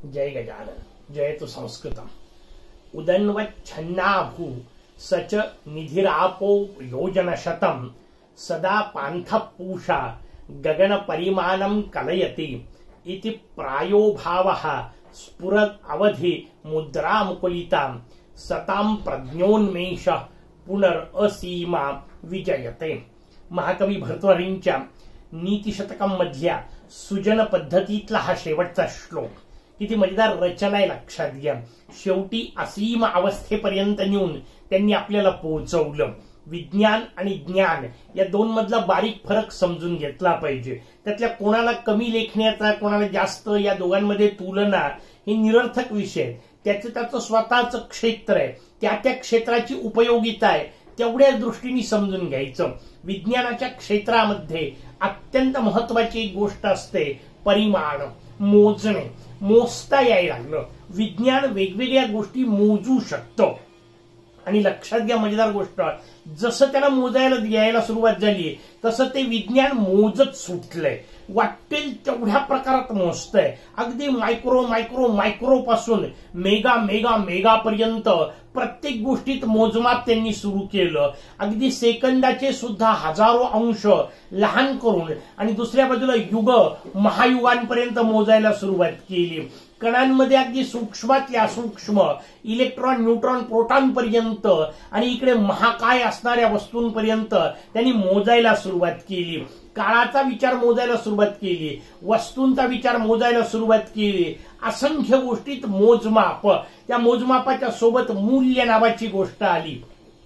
जय गजानन जयतु संस्कृतम्। उदन्वच्छन्नाभू सच निधिरापो योजनशतम् सदा पान्थः पूषा गगन परिमाणं कलयति इति प्रायो भावः स्फुरद् अवधि मुद्रामुकुलितां सतां प्रज्ञोन्मेष पुनरअसीमा विजयते। महाकवी भर्तृहरींच्या नीतिशतकं मधल्या सुजन पद्धतीतला हा शेवटचा श्लोक किती मजेदार रचना आहे लक्षात घ्या। शेवटी असीम अवस्थेपर्यंत नेऊन त्यांनी आपल्याला पोहोचवलं। विज्ञान आणि ज्ञान या दोन मधला बारीक फरक समजून घेतला पाहिजे। त्यातल्या कोणाला कमी लेखण्याचा कोणाला जास्त या दोघांमध्ये तुलना हे निरर्थक विषय। त्याचं स्वतःचं क्षेत्र आहे, त्या क्षेत्राची उपयोगिता आहे तेवढ्याच दृष्टीने समजून घ्यायचं। विज्ञानाच्या क्षेत्रामध्ये अत्यंत महत्वाची एक गोष्ट असते परिमाण, मोजणे, मोजता यायला लागलं। विज्ञान वेगवेगळ्या गोष्टी मोजू शकतं आणि लक्षात घ्या मजेदार गोष्ट, जसं त्याला मोजायला यायला सुरुवात झाली तसं ते विज्ञान मोजत सुटलंय। वाटेल तेवढ्या प्रकारात मोजतंय, अगदी मायक्रो मायक्रो मायक्रो पासून मेगा मेगा मेगा पर्यंत प्रत्येक गोष्टीत मोजमाप त्यांनी सुरू केलं। अगदी सेकंदाचे सुद्धा हजारो अंश लहान करून आणि दुसऱ्या बाजूला युग महायुगांपर्यंत मोजायला सुरुवात केली। कणांमध्ये अगदी सूक्ष्मातल्या सूक्ष्म इलेक्ट्रॉन न्यूट्रॉन प्रोटॉन पर्यंत आणि इकडे महाकाय असणाऱ्या वस्तूंपर्यंत त्यांनी मोजायला सुरुवात केली। काळाचा विचार मोजायला सुरुवात केली, वस्तूंचा विचार मोजायला सुरुवात केली। असंख्य गोष्टीत मोजमाप, त्या मोजमापाच्या सोबत मूल्य नावाची गोष्ट आली।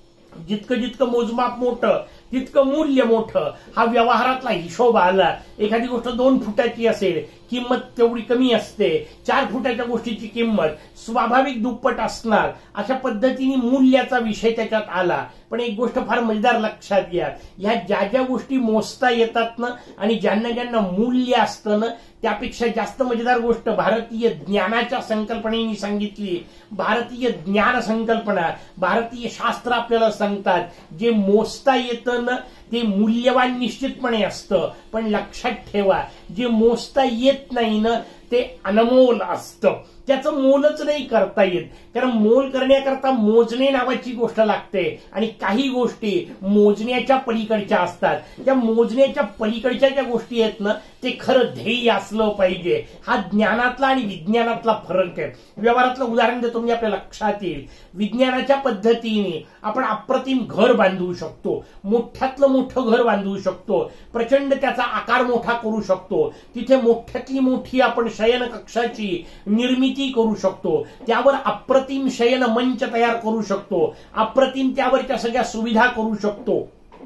जितकं जितकं मोजमाप मोठं तितकं मूल्य मोठं, हा व्यवहारातला हिशोब आला। एखादी गोष्ट 2 फुटाची असेल किंमत तेवढी कमी असते, 4 फुटाच्या गोष्टीची किंमत स्वाभाविक दुप्पट असणार। अशा पद्धतीने मूल्याचा विषय त्याच्यात आला। पण एक गोष्ट फार मजेदार लक्षात घ्या, ह्या ज्या ज्या गोष्टी मोजता येतात ना आणि ज्यांना ज्यांना मूल्य असतं ना त्यापेक्षा जास्त मजेदार गोष्ट भारतीय ज्ञानाच्या संकल्पनेने सांगितली। भारतीय ज्ञान संकल्पना, भारतीय शास्त्र आपल्याला सांगतात जे मोजता येतं ना ते मूल्यवान निश्चितपणे असतं, पण लक्षात ठेवा जे मोजता येत नाही ना ते अनमोल असतं। त्याचं मोलच नाही करता येत, कारण मोल करण्याकरता मोजणे नावाची गोष्ट लागते आणि काही गोष्टी मोजण्याच्या पलीकडच्या असतात। त्या मोजण्याच्या पलीकडच्या ज्या गोष्टी आहेत ना ते खरं ध्येय असलं पाहिजे। हा ज्ञानातला आणि विज्ञानातला फरक आहे। व्यवहारातलं उदाहरण देतो मी, आपल्या लक्षात येईल। विज्ञानाच्या पद्धतीने आपण अप्रतिम घर बांधू शकतो, मोठ्यातलं मोठं घर बांधू शकतो, प्रचंड त्याचा आकार मोठा करू शकतो, तिथे मोठ्यातली मोठी आपण शयन कक्षाची निर्मिती करू शकतो, त्यावर अप्रतिम शयन मंच तयार करू शकतो, अप्रतिम त्यावरच्या सगळ्या सुविधा करू शकतो।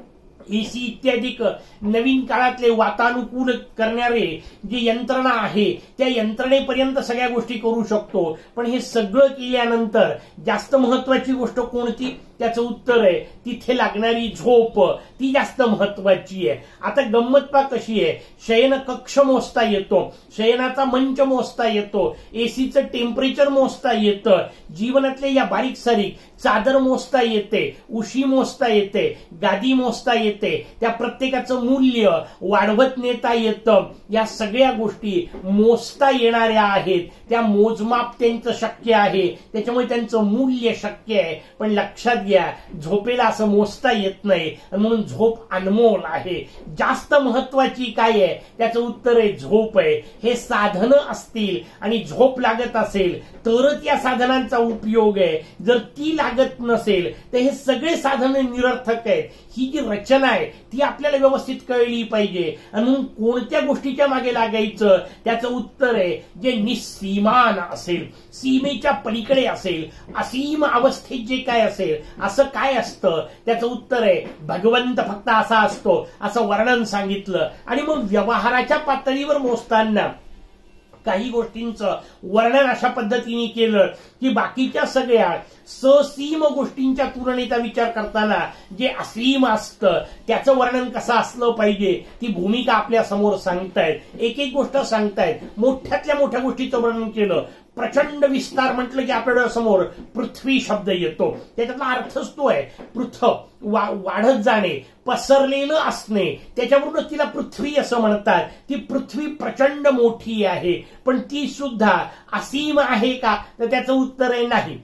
एसी इत्यादी नवीन काळातले वातानुकूल करणारे जी यंत्रणा आहे त्या यंत्रणेपर्यंत सगळ्या गोष्टी करू शकतो। पण हे सगळं केल्यानंतर जास्त महत्वाची गोष्ट कोणती, त्याचं उत्तर आहे तिथे लागणारी झोप, ती जास्त महत्वाची आहे। आता गंमत पा कशी आहे, शयन कक्ष मोजता येतो, शयनाचा मंच मोजता येतो, एसीचं टेम्परेचर मोजता येतं, जीवनातले या बारीक सारीक चादर मोजता येते, उशी मोजता येते, गादी मोजता येते, त्या प्रत्येकाचं मूल्य वाढवत नेता येतं। या सगळ्या गोष्टी मोजता येणाऱ्या आहेत, त्या मोजमाप त्यांचं शक्य आहे, त्याच्यामुळे त्यांचं मूल्य शक्य आहे। पण लक्षात घ्या झोपेला असं मोजता येत नाही म्हणून झोप अनमोल आहे। जास्त महत्वाची काय आहे, त्याचं उत्तर आहे झोप आहे। हे साधनं असतील आणि झोप लागत असेल तरच या साधनांचा उपयोग आहे, जर ती लागत नसेल तर हे सगळे साधनं निरर्थक आहेत। ही जी रचना आहे ती आपल्याला व्यवस्थित कळली पाहिजे। आणि म्हणून कोणत्या गोष्टीच्या मागे लागायचं, त्याचं उत्तर आहे जे निस्सीमान असेल, सीमेच्या पलीकडे असेल, असीम अवस्थेत जे काय असेल। असं काय असतं, त्याचं उत्तर आहे भगवंत फक्त असा असतो असं वर्णन सांगितलं। आणि मग व्यवहाराच्या पातळीवर मोजताना काही गोष्टींचं वर्णन अशा पद्धतीने केलं की बाकीच्या सगळ्या ससीम गोष्टींच्या तुलनेचा विचार करताना जे असीम असतं त्याचं वर्णन कसं असलं पाहिजे ती भूमिका आपल्या समोर सांगतायत। एक एक गोष्ट सांगतायत, मोठ्यातल्या मोठ्या गोष्टीचं वर्णन केलं। प्रचंड विस्तार म्हटलं की आपल्या समोर पृथ्वी शब्द येतो, त्याच्यातला अर्थच तो आहे पृथ्वी वाढत जाणे, पसरलेलं असणे, त्याच्यावरून तिला पृथ्वी असं म्हणतात. ती पृथ्वी प्रचंड मोठी आहे, पण ती सुद्धा असीम आहे का, तर त्याचं उत्तर आहे नाही.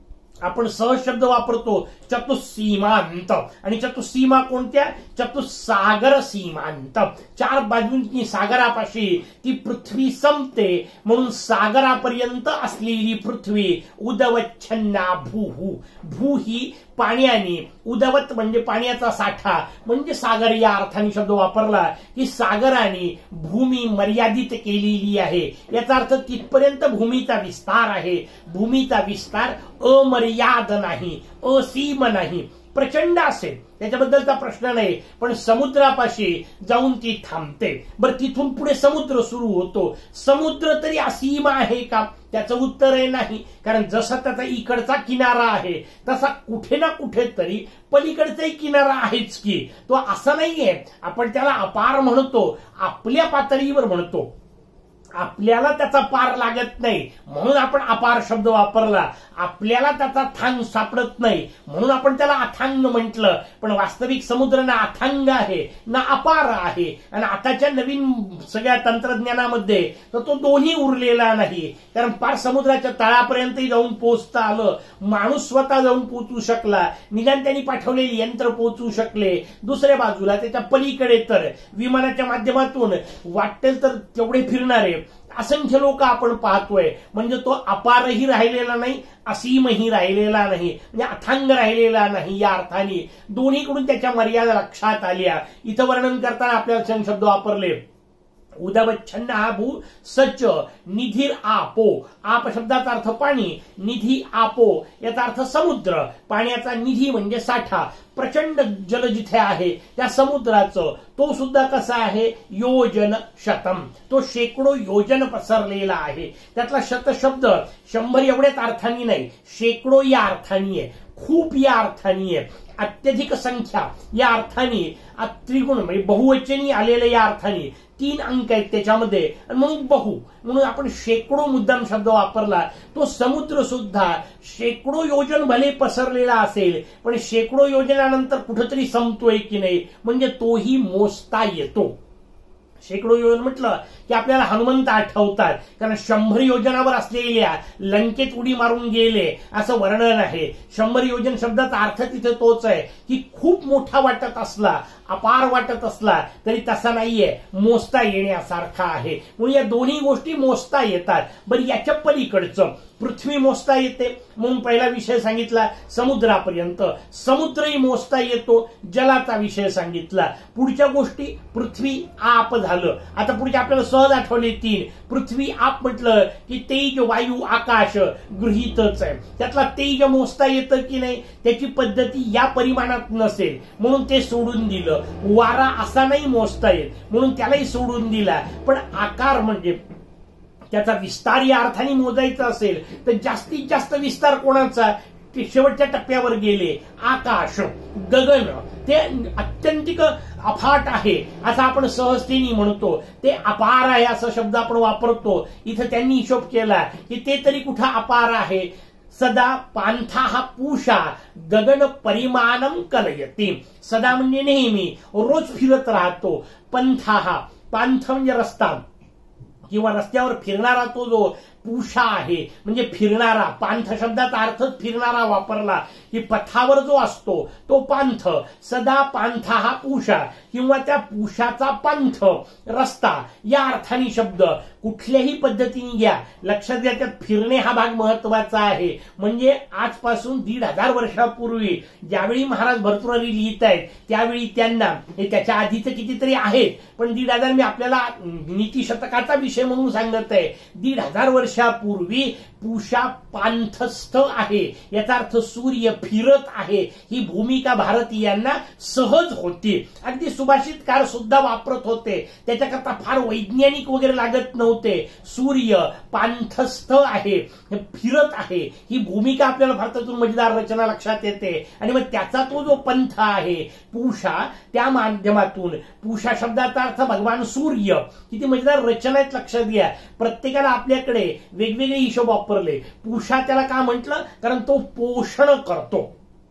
आपण सहज शब्द वापरतो चतुस्सीमांत, आणि चतुस्सीमा कोणत्या, चतुस्सागर सीमांत. 4 बाजूंनी सागरापाशी ती पृथ्वी संपते, म्हणून सागरापर्यंत असलेली पृथ्वी उदवच्छन्ना भूः. भू ही पाण्याने, उदवत म्हणजे पाण्याचा साठा, म्हणजे सागर या अर्थाने शब्द वापरला की सागराने भूमी मर्यादित केलेली आहे. याचा अर्थ तिथपर्यंत भूमीचा विस्तार आहे. भूमीचा विस्तार अमर्याद नाही, असीम नाही, प्रचंड असेल त्याच्याबद्दलचा प्रश्न नाही, पण समुद्रापाशी जाऊन ती थांबते. बरं, तिथून पुढे समुद्र सुरू होतो. समुद्र तरी असीम आहे का, त्याचं उत्तर आहे नाही. कारण जसा त्याचा इकडचा किनारा आहे तसा कुठे ना कुठेतरी पलीकडचाही किनारा आहेच की. तो असा नाहीये आपण त्याला अपार म्हणतो, आपल्या पातळीवर म्हणतो. आपल्याला त्याचा पार लागत नाही म्हणून आपण अपार शब्द वापरला. आपल्याला त्याचा थांग सापडत नाही म्हणून आपण त्याला अथांग म्हटलं. पण वास्तविक समुद्र ना अथांग आहे ना अपार आहे. आणि आताच्या नवीन सगळ्या तंत्रज्ञानामध्ये तर तो दोन्ही उरलेला नाही. कारण पार समुद्राच्या तळापर्यंतही जाऊन पोहोचता आलं. माणूस स्वतः जाऊन पोहोचू शकला, निदान त्यांनी पाठवलेली यंत्र पोहोचू शकले. दुसऱ्या बाजूला त्याच्या पलीकडे तर विमानाच्या माध्यमातून वाटेल तर तेवढे फिरणारे असंख्य लोक आपण पाहतोय. म्हणजे तो अपारही राहिलेला नाही, असीमही राहिलेला नाही, म्हणजे अथांग राहिलेला नाही. या अर्थाने दोन्हीकडून त्याच्या मर्यादा लक्षात आल्या. इथं वर्णन करताना आपल्याला शब्द वापरले उदवच्छन्न हा भू सच निधीर आपो. आप शब्दाचा अर्थ पाणी, निधी आपो याचा अर्थ समुद्र. पाण्याचा निधी म्हणजे साठा. प्रचंड जल जिथे आहे त्या समुद्राचं तो सुद्धा कसा आहे, योजन शतम, तो शेकडो योजन पसरलेला आहे. त्यातला शतशब्द 100 एवढ्याच अर्थाने नाही, शेकडो या अर्थाने आहे, खूप या अर्थाने आहे, अत्यधिक संख्या या अर्थाने, त्रिगुण म्हणजे बहुवचनी आलेल्या या अर्थाने 3 अंक आहेत त्याच्यामध्ये, म्हणून बहु म्हणून आपण शेकडो मुद्दाम शब्द वापरला. तो समुद्र सुद्धा शेकडो योजन भले पसरलेला असेल, पण शेकडो योजनानंतर कुठेतरी संपतोय की नाही, म्हणजे तोही मोजता येतो. शेकडो योजन म्हटलं की आपल्याला हनुमंत आठवतात, कारण 100 योजनावर असलेल्या लंकेत उडी मारून गेले असं वर्णन आहे. 100 योजन शब्दाचा अर्थ तिथे तोच आहे की खूप मोठा वाटत असला, अपार वाटत असला तरी तसा नाहीये, मोजता येण्यासारखा आहे. म्हणून या दोन्ही गोष्टी मोजता येतात. बरं, याच्या पलीकडचं पृथ्वी मोजता येते म्हणून पहिला विषय सांगितला समुद्रापर्यंत. समुद्रही मोजता येतो, जलाचा विषय सांगितला. पुढच्या गोष्टी पृथ्वी आप झालं. आता पुढच्या आपल्याला सहज आठवले 3. पृथ्वी आप म्हटलं की तेज वायू आकाश गृहीतच आहे. त्यातला तेज मोजता येतं की नाही त्याची पद्धती या परिमाणात नसेल म्हणून ते सोडून दिलं. वारा असा नाही मोजता येत म्हणून त्यालाही सोडून दिला. पण आकार म्हणजे त्याचा विस्तार या अर्थाने मोजायचा असेल तर जास्तीत जास्त विस्तार कोणाचा, ते शेवटच्या टप्प्यावर गेले. आकाश, गगन ते अत्यंतिक अफाट आहे असं आपण सहजतेने म्हणतो. ते अपार आहे असा शब्द आपण वापरतो. इथं त्यांनी हिशोब केला की ते तरी कुठं अपार आहे. सदा पांथा पूषा गगन परिमाणम कलयती. सदा म्हणजे नेहमी, रोज फिरत राहतो. पंथा, पांथ म्हणजे रस्ता किंवा रस्त्यावर फिरणारा तो जो पूषा आहे म्हणजे फिरणारा. पांथ शब्दाचा अर्थच फिरणारा वापरला की पथावर जो असतो तो पांथ. सदा पांथा हा पूषा किंवा त्या पूषाचा पंथ, रस्ता या अर्थाने शब्द कुठल्याही पद्धतीने घ्या. लक्षात घ्या त्यात फिरणे हा भाग महत्वाचा आहे. म्हणजे आजपासून 1500 वर्षापूर्वी ज्यावेळी महाराज भर्तृहरी लिहित आहेत त्यावेळी त्यांना, हे त्याच्या आधीच कितीतरी आहेत पण 1500 मी आपल्याला नीती शतकाचा विषय म्हणून सांगत आहे. 1500 वर्षापूर्वी पूषा पांथस्थ आहे याचा अर्थ सूर्य फिरत आहे ही भूमिका भारतीयांना सहज होती. अगदी सुभाषितकार सुद्धा वापरत होते. त्याच्याकरता फार वैज्ञानिक वगैरे लागत नव्हते. सूर्य पांथस्थ आहे, फिरत आहे ही भूमिका आपल्याला भारतातून मजेदार रचना लक्षात येते. आणि मग त्याचा तो जो पंथ आहे पूषा, त्या माध्यमातून पूषा शब्दाचा अर्थ भगवान सूर्य. किती मजेदार रचना आहेत लक्षात घ्या. प्रत्येकाला आपल्याकडे वेगवेगळे हिशोब वापरले. पूषा त्याला का म्हटलं, कारण तो पोषण करतो.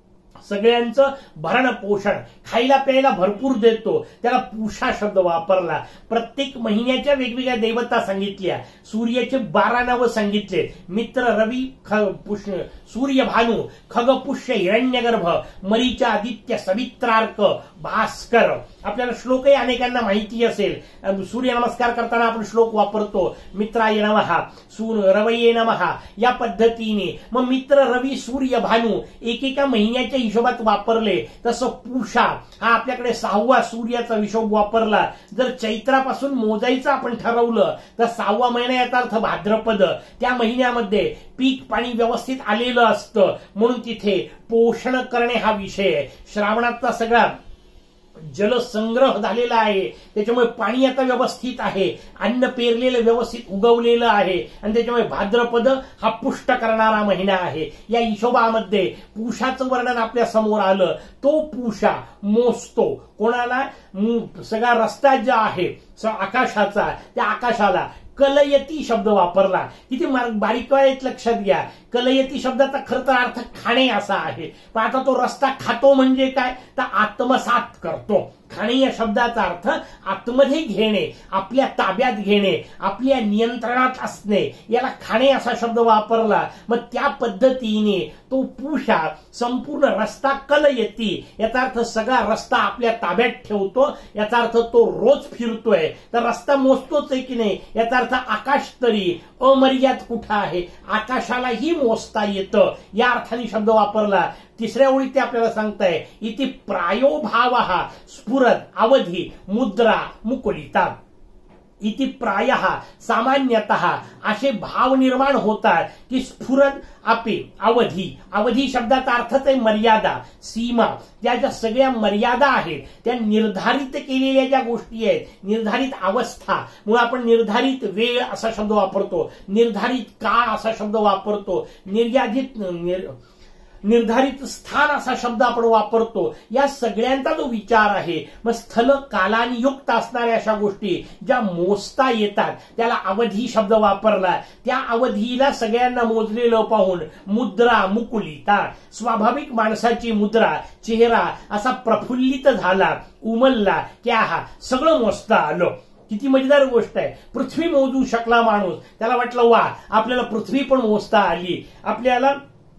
सगळ्यांचं भरण पोषण, खायला प्यायला भरपूर देतो, त्याला पूषा शब्द वापरला. प्रत्येक महिन्याच्या वेगवेगळ्या देवता सांगितल्या. सूर्याचे 12 नावं सांगितले. मित्र, रवी, सूर्य, भानू, खगपुष्य, हिरण्यगर्भ, मरीच, आदित्य, सवित्रार्क, भास्कर. आपल्याला श्लोकही अनेकांना माहिती असेल. सूर्य नमस्कार करताना आपण श्लोक वापरतो, मित्राय नमः, रवये नमः, या पद्धतीने. मग मित्र, रवी, सूर्य, भानू एकेका महिन्याच्या हिशोबात वापरले. तसं पूषा हा आपल्याकडे 6वा सूर्याचा हिशोब वापरला. जर चैत्रापासून मोजायचं आपण ठरवलं तर 6वा महिना याचा अर्थ भाद्रपद. त्या महिन्यामध्ये पीक पाणी व्यवस्थित आलेलं असतं, म्हणून तिथे पोषण करणे हा विषय आहे. श्रावणाचा सगळा जलसंग्रह झालेला आहे, त्याच्यामुळे पाणी आता व्यवस्थित आहे, अन्न पेरलेलं व्यवस्थित उगवलेलं आहे, आणि त्याच्यामुळे भाद्रपद हा पुष्ट करणारा महिना आहे. या हिशोबामध्ये पूषाचं वर्णन आपल्या समोर आलं. तो पूषा मोजतो कोणाला? सगळा रस्ता जो आहे आकाशाचा, त्या आकाशाला कलयती शब्द वापरला. किती बारीक आहेत लक्षात घ्या. कलयती शब्दाचा खरं तर अर्थ खाणे असा आहे, पण आता तो रस्ता खातो म्हणजे काय तर आत्मसात करतो. खाणे या शब्दाचा अर्थ आतमध्ये घेणे, आपल्या ताब्यात घेणे, आपल्या नियंत्रणात असणे, याला खाणे असा शब्द वापरला. मग त्या पद्धतीने तो पूषा संपूर्ण रस्ता कलयती, याचा अर्थ सगळा रस्ता आपल्या ताब्यात ठेवतो. याचा अर्थ तो रोज फिरतोय, तर रस्ता मोजतोच आहे की नाही. याचा अर्थ आकाश तरी अमर्याद कुठं आहे, आकाशालाही मोजता येतं, या अर्थाने शब्द वापरला. तिसऱ्या ओळीत ते आपल्याला सांगताय, इति प्रायोभाव स्फुरद अवधी मुद्रा मुकुलिता. इति प्रायः सामान्यतः असे भाव निर्माण होतात की स्फुरद अपि अवधी. अवधी शब्दाचा अर्थच आहे मर्यादा, सीमा. त्या ज्या सगळ्या मर्यादा आहेत त्या निर्धारित केलेल्या ज्या गोष्टी आहेत, निर्धारित अवस्था, म्हणून आपण निर्धारित वेळ असा शब्द वापरतो, निर्धारित काळ असा शब्द वापरतो, निर्धारित स्थान असा शब्द आपण वापरतो. या सगळ्यांचा जो विचार आहे, मग स्थल कालानियुक्त असणाऱ्या अशा गोष्टी ज्या मोजता येतात त्याला अवधी शब्द वापरला. त्या अवधीला सगळ्यांना मोजलेलं पाहून मुद्रा मुकुलिता, स्वाभाविक माणसाची मुद्रा, चेहरा असा प्रफुल्लित झाला, उमलला. त्या सगळं मोजता आलं. किती मजेदार गोष्ट आहे. पृथ्वी मोजू शकला माणूस, त्याला वाटलं वा आपल्याला पृथ्वी पण मोजता आली, आपल्याला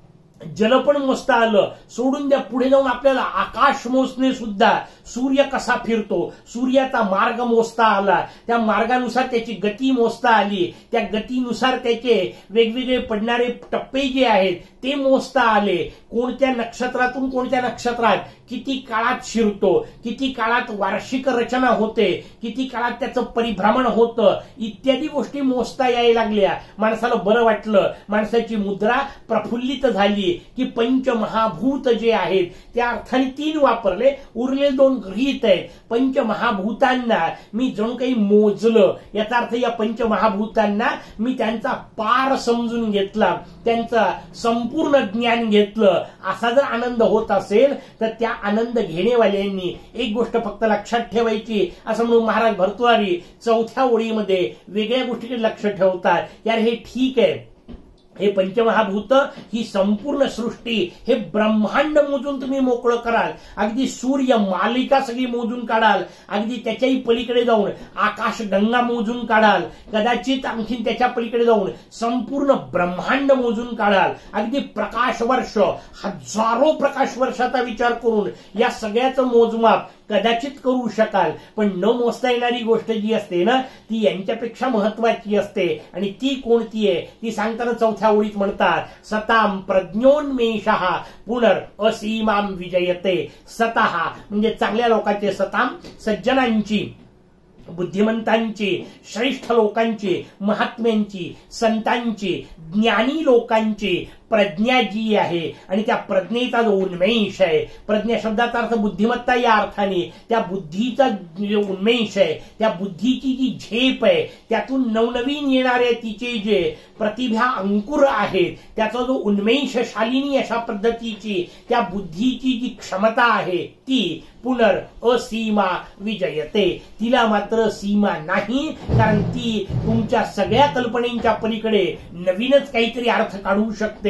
जल पण मोजता आलं. सोडून द्या, पुढे जाऊन आपल्याला आकाश मोजणे सुद्धा, सूर्य कसा फिरतो, सूर्याचा मार्ग मोजता आला, त्या मार्गानुसार त्याची गती मोजता आली, त्या गतीनुसार त्याचे वेगवेगळे पडणारे टप्पे जे आहेत ते मोजता आले. कोणत्या नक्षत्रातून कोणत्या नक्षत्रात किती काळात शिरतो, किती काळात वार्षिक रचना होते, किती काळात त्याचं परिभ्रमण होतं, इत्यादी गोष्टी मोजता यायला लागल्या. माणसाला बरं वाटलं, माणसाची मुद्रा प्रफुल्लित झाली की पंचमहाभूत जे आहेत त्या अर्थाने 3 वापरले, उरले 2 गृहीत आहेत. पंचमहाभूतांना मी जणू काही मोजलं, याचा अर्थ या पंचमहाभूतांना मी त्यांचा पार समजून घेतला, त्यांचा संपूर्ण ज्ञान घेतलं. असा जर आनंद होत असेल तर त्या आनंद घेणेवाल्यांनी एक गोष्ट फक्त लक्षात ठेवायची, असं म्हणून महाराज भर्तृहरी 4थ्या ओळीमध्ये वेगळ्या गोष्टीकडे लक्ष ठेवतात. यार हे ठीक आहे, हे पंचमहाभूत, ही संपूर्ण सृष्टी, हे ब्रह्मांड मोजून तुम्ही मोकळं कराल, अगदी सूर्य मालिका सगळी मोजून काढाल, अगदी त्याच्याही पलीकडे जाऊन आकाशगंगा मोजून काढाल, कदाचित आणखीन त्याच्या पलीकडे जाऊन संपूर्ण ब्रह्मांड मोजून काढाल, अगदी प्रकाश वर्ष, हजारो प्रकाश वर्षाचा विचार करून या सगळ्याचं मोजमाप कदाचित करू शकाल. पण न मोजता येणारी गोष्ट जी असते ना, ती यांच्यापेक्षा महत्वाची असते. आणि ती कोणती आहे ती सांगताना 4थ्या ओळीत म्हणतात, सताम प्रज्ञोन्मेषः पुनर असीमाम विजयते. सतः म्हणजे चांगल्या लोकांचे, सताम सज्जनांची, बुद्धिमंतांची, श्रेष्ठ लोकांची, महात्म्यांची, संतांची, ज्ञानी लोकांची प्रज्ञा जी आहे आणि त्या प्रज्ञेचा जो उन्मेष आहे, प्रज्ञा शब्दाचा अर्थ बुद्धिमत्ता या अर्थाने, त्या बुद्धीचा जो उन्मेष आहे, त्या बुद्धीची जी झेप आहे, त्यातून नवनवीन येणारे तिचे जे प्रतिभा अंकुर आहेत, त्याचा जो उन्मेष शालिनी अशा पद्धतीची त्या बुद्धीची जी क्षमता आहे ती पुनर असीमा विजयते. तिला मात्र सीमा नाही, कारण ती तुमच्या सगळ्या कल्पनेच्या पलीकडे नवीनच काहीतरी अर्थ काढू शकते.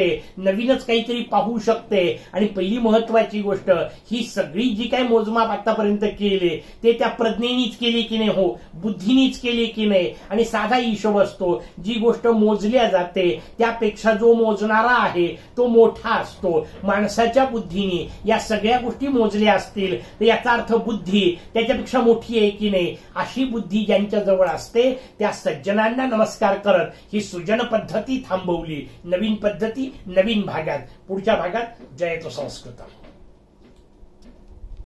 शकते, नवीनच काहीतरी पाहू शकते. आणि पहिली महत्वाची गोष्ट, ही सगळी जी काही मोजमाप आतापर्यंत केले ते त्या प्रज्ञेनीच केली की नाही, हो बुद्धीनीच केली की नाही. आणि साधा हिशोब असतो, जी गोष्ट मोजल्या जाते त्यापेक्षा जो मोजणारा आहे तो मोठा असतो. माणसाच्या बुद्धीने या सगळ्या गोष्टी मोजल्या असतील तर याचा अर्थ बुद्धी त्याच्यापेक्षा मोठी आहे की नाही. अशी बुद्धी ज्यांच्या जवळ असते त्या सज्जनांना नमस्कार करत ही सुजन पद्धती थांबवली. नवीन पद्धती नवीन भागात, पुढच्या भागात. जयतु संस्कृतम्.